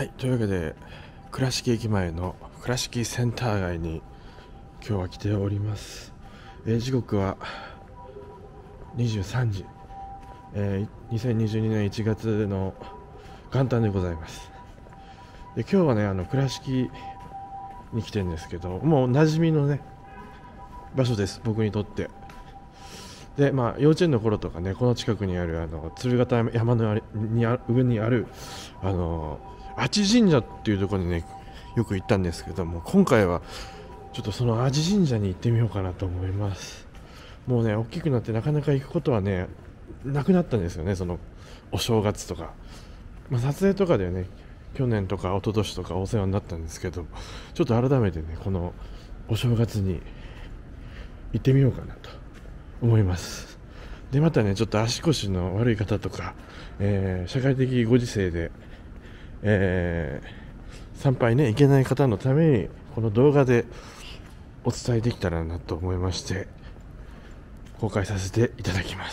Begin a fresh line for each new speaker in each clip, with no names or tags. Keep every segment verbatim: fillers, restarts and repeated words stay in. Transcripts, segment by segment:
はい、というわけで倉敷駅前の倉敷センター街に今日は来ております。えー時刻はにじゅうさんじ、えーにせんにじゅうにねんいちがつの元旦でございます。で今日はねあの倉敷に来てるんですけど、もう馴染みのね場所です、僕にとって。でまあ幼稚園の頃とかね、この近くにあるあの鶴形山のあれにあ上にあるあの阿智神社っていうところにねよく行ったんですけども、今回はちょっとその阿智神社に行ってみようかなと思います。もうね大きくなってなかなか行くことはねなくなったんですよね、そのお正月とか、まあ、撮影とかでね去年とか一昨年とかお世話になったんですけど、ちょっと改めてねこのお正月に行ってみようかなと思います。でまたねちょっと足腰の悪い方とか、えー社会的ご時世で、えー参拝ね行けない方のためにこの動画でお伝えできたらなと思いまして公開させていただきます。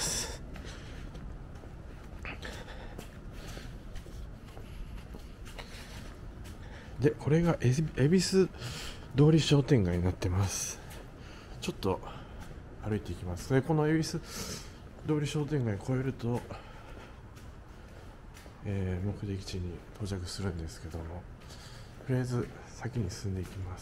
でこれが恵比寿通り商店街になってます。ちょっと歩いていきます。でこの恵比寿通り商店街を越えると、えー目的地に到着するんですけども、とりあえず先に進んでいきます。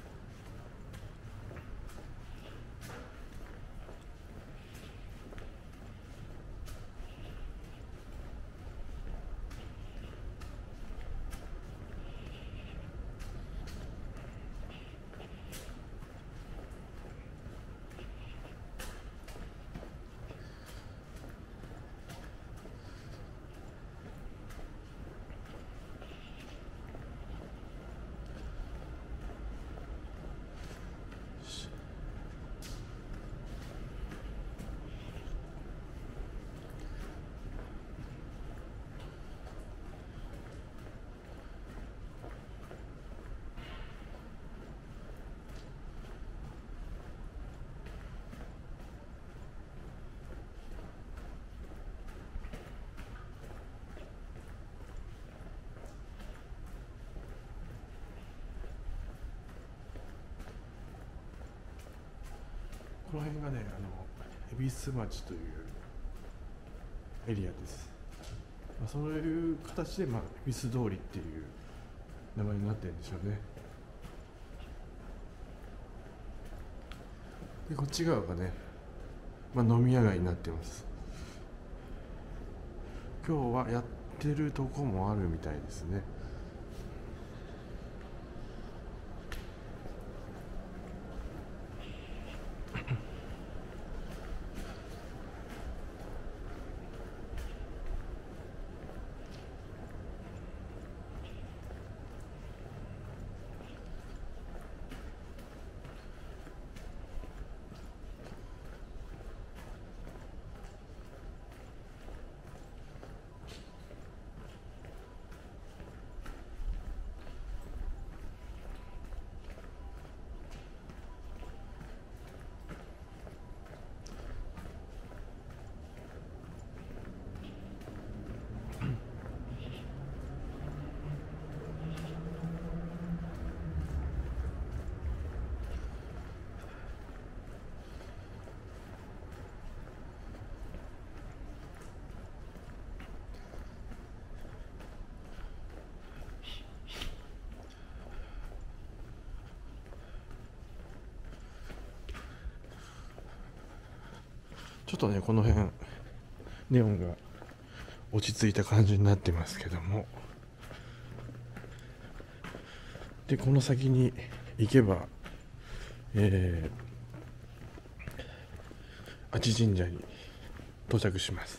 この辺がねあの恵比寿町というエリアです。まあ、そういう形で、まあ、恵比寿通りっていう名前になってるんでしょうね。でこっち側がね、まあ、飲み屋街になってます。今日はやってるとこもあるみたいですね。ちょっとねこの辺ネオンが落ち着いた感じになってますけども、でこの先に行けば、えー、阿智神社に到着します。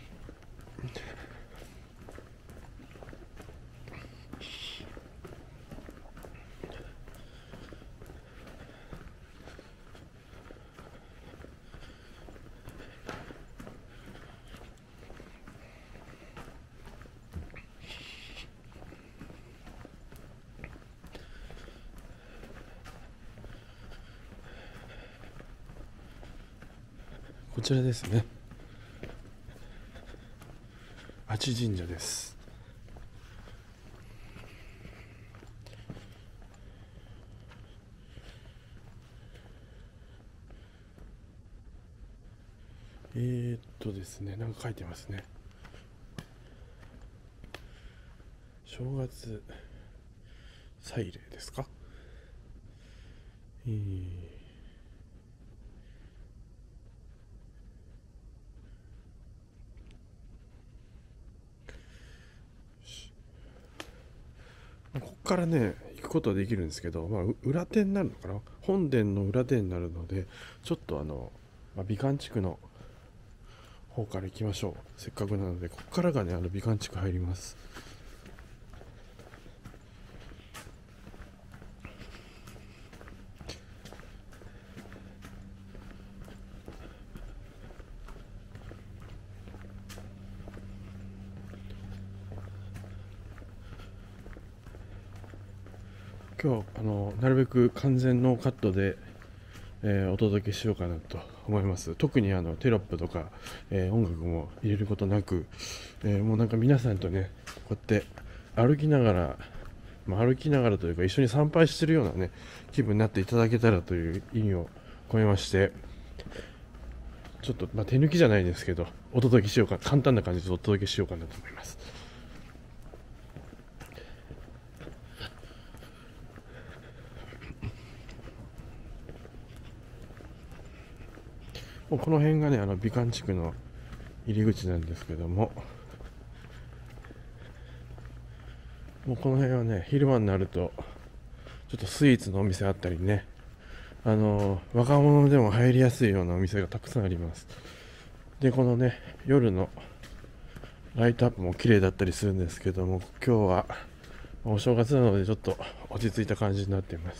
こちらですね、阿智神社です。 えー、っとですね、なんか書いてますね。正月祭礼ですか。えーここからね行くことはできるんですけど、まあ、裏手になるのかな、本殿の裏手になるので、ちょっとあの、まあ、美観地区の方から行きましょう。せっかくなので、ここからがね、あの美観地区入ります。今日あのなるべく完全ノーカットで、えーお届けしようかなと思います。特にあのテロップとか、えー音楽も入れることなく、えーもうなんか皆さんとね、こうやって歩きながら、まあ、歩きながらというか一緒に参拝してるようなね気分になっていただけたらという意味を込めまして、ちょっと、まあ、手抜きじゃないですけど、お届けしようか、簡単な感じでお届けしようかなと思います。もうこの辺がね、あの美観地区の入り口なんですけども、もうこの辺はね、昼間になるとちょっとスイーツのお店あったりね、あの若者でも入りやすいようなお店がたくさんあります。で、このね、夜のライトアップも綺麗だったりするんですけども、今日はお正月なのでちょっと落ち着いた感じになっています。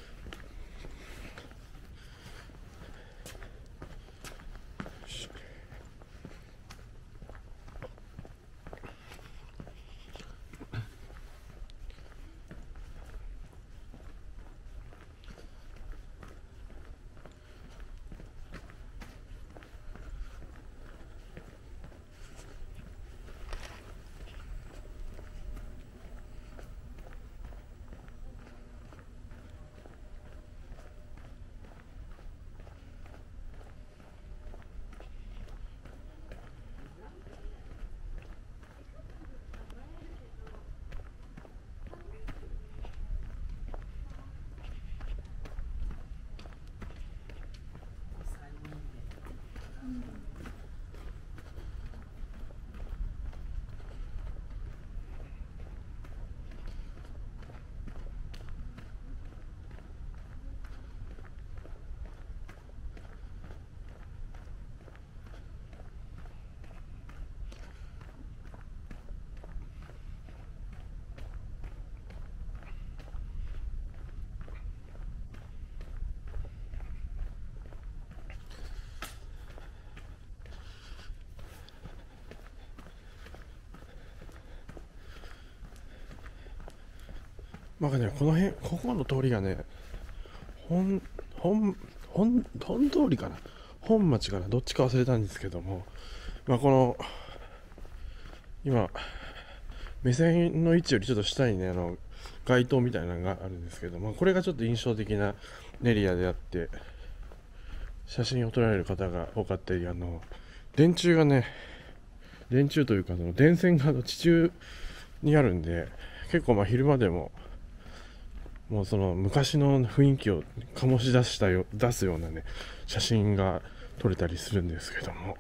まあね、この辺、ここの通りがね、本、本、本、本通りかな、本町かな、どっちか忘れたんですけども、まあこの、今、目線の位置よりちょっと下にね、あの、街灯みたいなのがあるんですけど、まあこれがちょっと印象的なエリアであって、写真を撮られる方が多かったり、あの、電柱がね、電柱というか、その電線が地中にあるんで、結構まあ昼間でも、もうその昔の雰囲気を醸し出したよ出すようなね写真が撮れたりするんですけども、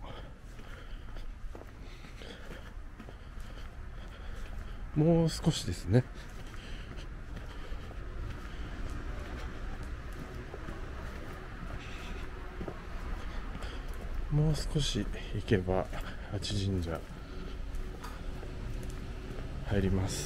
もう少しですね。もう少し行けば八神社入ります。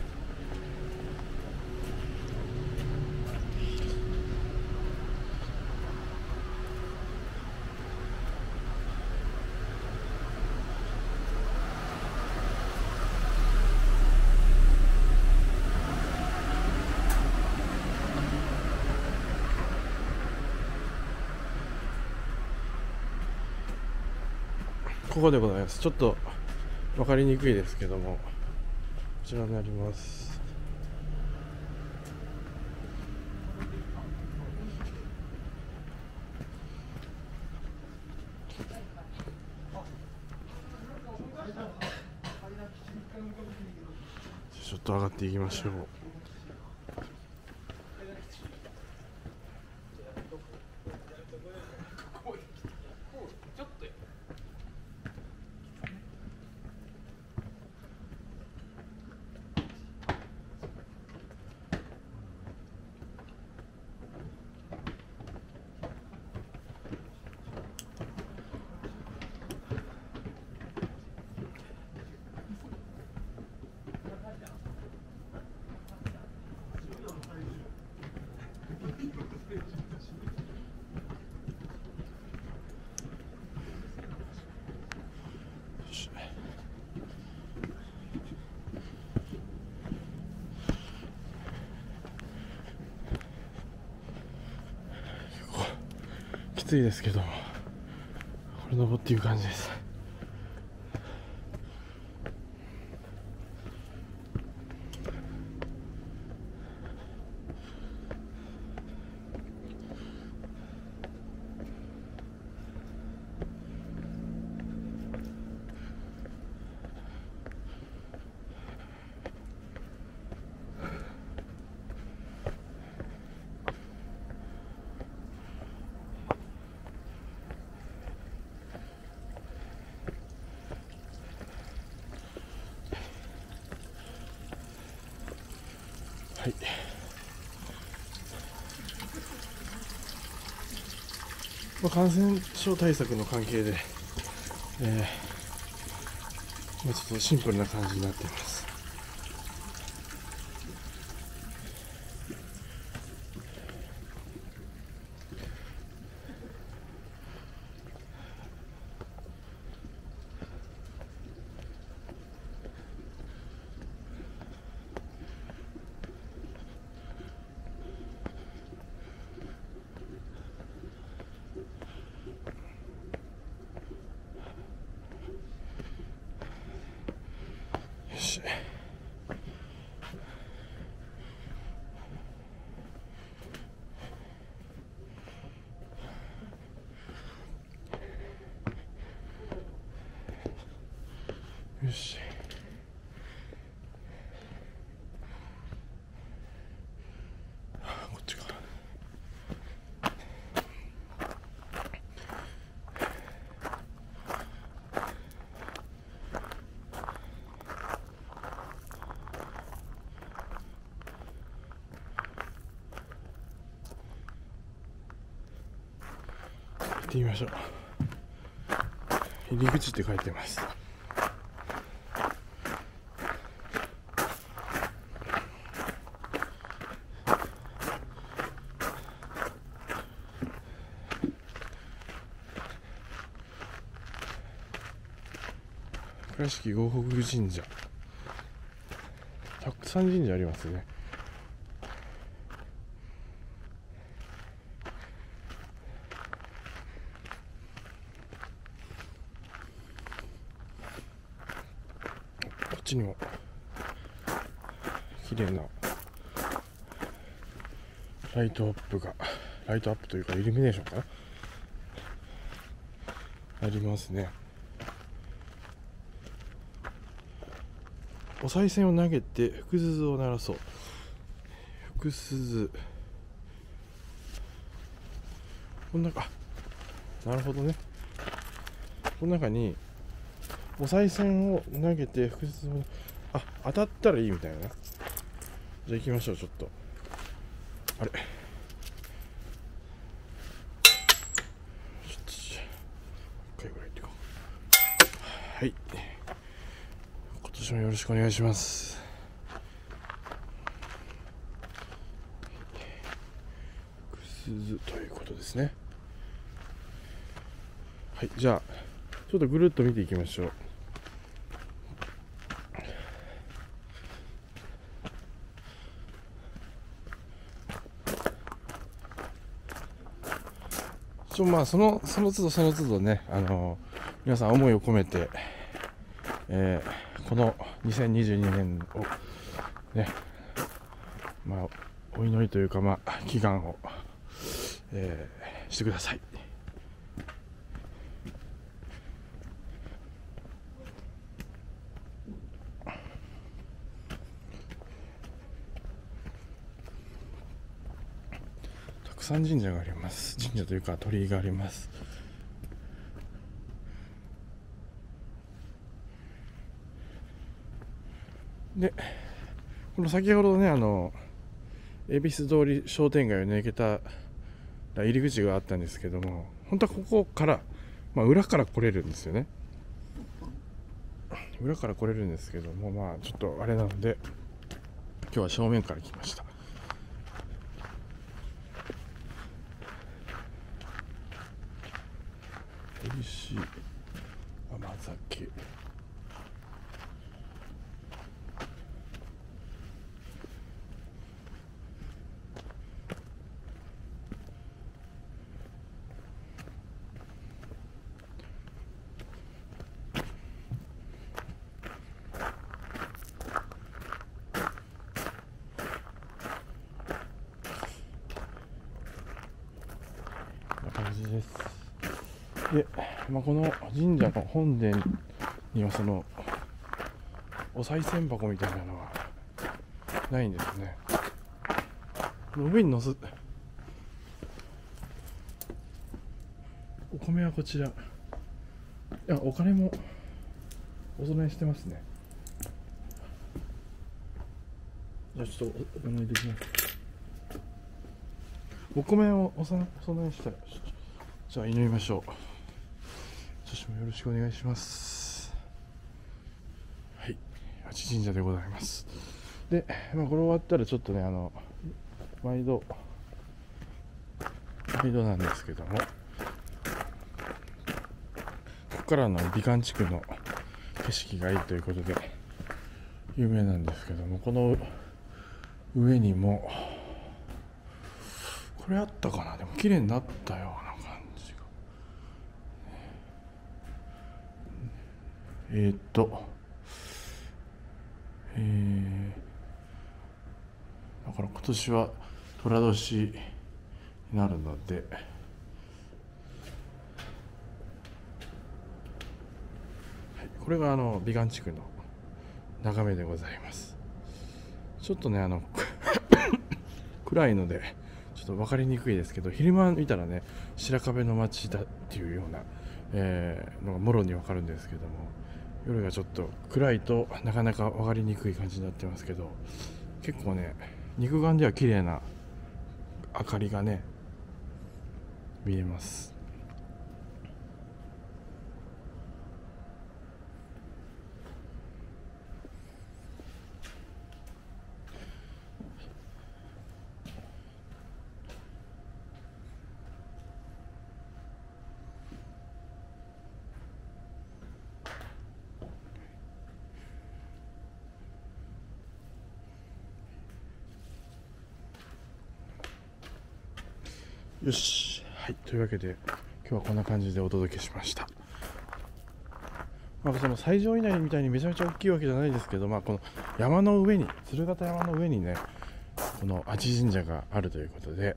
ここでございます。ちょっと分かりにくいですけども、こちらになります。 と上がっていきましょう。きついですけど、これ登っていう感じです。はい、まあ、感染症対策の関係で、えーまあ、ちょっとシンプルな感じになっています。よし、よし、こっちか。行ってみましょう。入り口って書いてます。倉敷護北神社、たくさん神社ありますね。こっちにも綺麗なライトアップが、ライトアップというかイルミネーションかな、ありますね。お賽銭を投げて福鈴を鳴らそう。福鈴、この中、あ、なるほどね。この中にお賽銭を投げて福鈴を、あ、当たったらいいみたいな。じゃあ行きましょう。ちょっとあれ、一回ぐらい行ってこう。はい、今年もよろしくお願いします。福鈴ということですね。はい、じゃあちょっとぐるっと見ていきましょう。ちょまあそのその都度その都度ね、あの皆さん思いを込めて、えー、このにせんにじゅうにねんをね、まあお祈りというか、まあ祈願を、えー、してください。 さん神社があります。神社というか鳥居があります。でこの先ほどね、あの恵比寿通り商店街を抜けた入り口があったんですけども、本当はここから、まあ、裏から来れるんですよね。裏から来れるんですけども、まあちょっとあれなので今日は正面から来ました。美味しい甘酒。感じです。で、まあ、この神社の本殿にはそのお賽銭箱みたいなのはないんですね。この上に乗せお米はこちら、いやお金もお供えしてますね。じゃあちょっとお供えできます。お米をお供えしたら、じゃあ祈りましょう。少しもよろしくお願いします。はい、八神社でございます。で、まあ、これ終わったらちょっとね、あの毎度毎度なんですけども、ここからの美観地区の景色がいいということで有名なんですけども、この上にもこれあったかな、でも綺麗になったような感じが。えー、っとえー、だから今年は寅年になるので、はい、これがあの美観地区の眺めでございます。ちょっとね、あの暗いのでちょっと分かりにくいですけど、昼間見たらね、白壁の街だっていうような、えー、のがもろに分かるんですけども、夜がちょっと暗いとなかなか分かりにくい感じになってますけど、結構ね、肉眼では綺麗な明かりがね見えます。よし、はい、というわけで今日はこんな感じでお届けしました。まあ、その最上稲荷みたいにめちゃめちゃ大きいわけじゃないですけど、まあ、この山の上に、鶴形山の上にね、この阿智神社があるということで、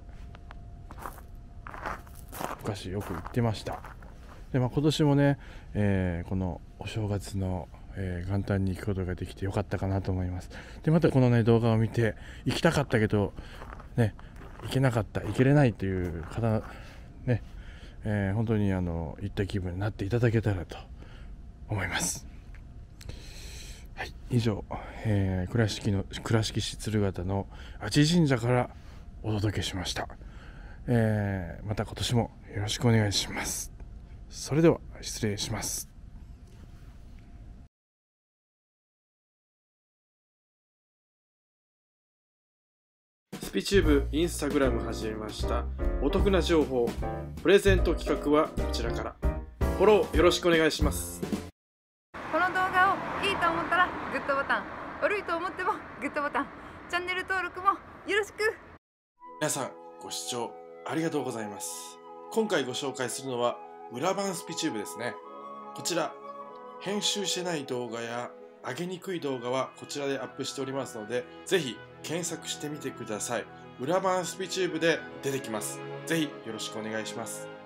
昔よく行ってました。で、まあ、今年もね、えー、このお正月の、えー、元旦に行くことができてよかったかなと思います。で、またこのね動画を見て行きたかったけどね、行けなかった、行けれないという方ね、えー、本当にあの行った気分になっていただけたらと思います。はい、以上、えー、倉敷の倉敷市鶴形の阿智神社からお届けしました。えー、また今年もよろしくお願いします。それでは失礼します。スピチューブインスタグラム始めました。お得な情報、プレゼント企画はこちらから。フォローよろしくお願いします。
この動画をいいと思ったらグッドボタン、悪いと思ってもグッドボタン、チャンネル登録もよろしく。
皆さんご視聴ありがとうございます。今回ご紹介するのは裏版スピチューブですね。こちら編集してない動画や上げにくい動画はこちらでアップしておりますので、ぜひ検索してみてください。裏版スピチューブで出てきます。ぜひよろしくお願いします。